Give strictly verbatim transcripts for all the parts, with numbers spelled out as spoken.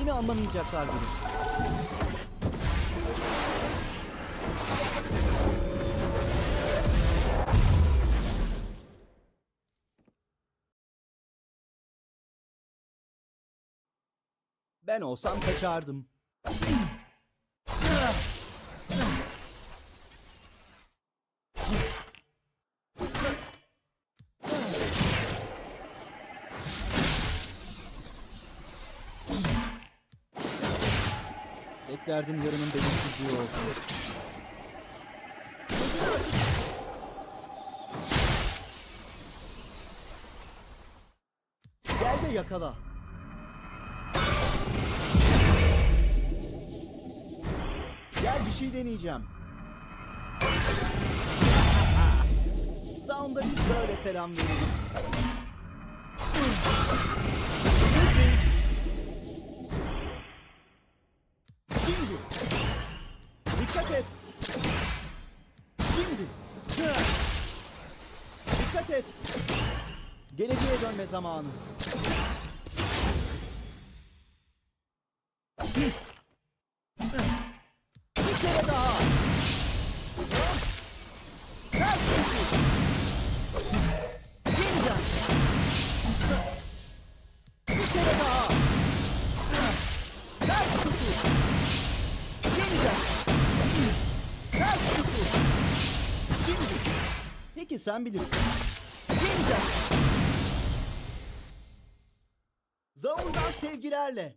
Beni anlamayacaklar bile. Ben olsam kaçardım. Beklerdim yarının belirsizliği olsun. Gel de yakala. Gel bir şey deneyeceğim. Sound'a biz böyle selam veririz. Şimdi. Dikkat et. Şimdi. Dikkat et. Geleceğe dönme zamanı. Bir kere daha. Ters tutuş. Yeniden. Bir kere daha. Ters tutuş. Yeniden. Ters tutuş. Şimdi. Peki sen bilirsin. Yeniden. Zaun'dan sevgilerle.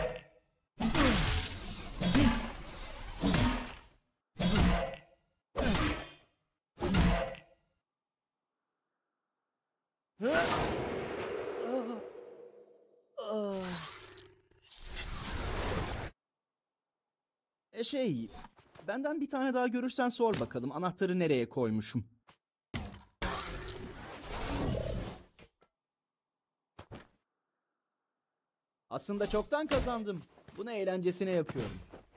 E şey, benden bir tane daha görürsen sor bakalım anahtarı nereye koymuşum. Aslında çoktan kazandım. Bunu eğlencesine yapıyorum.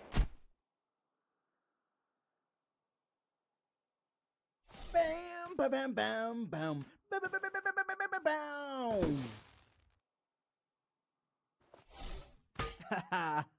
Bam bam bam bam bam bam bam bam bam.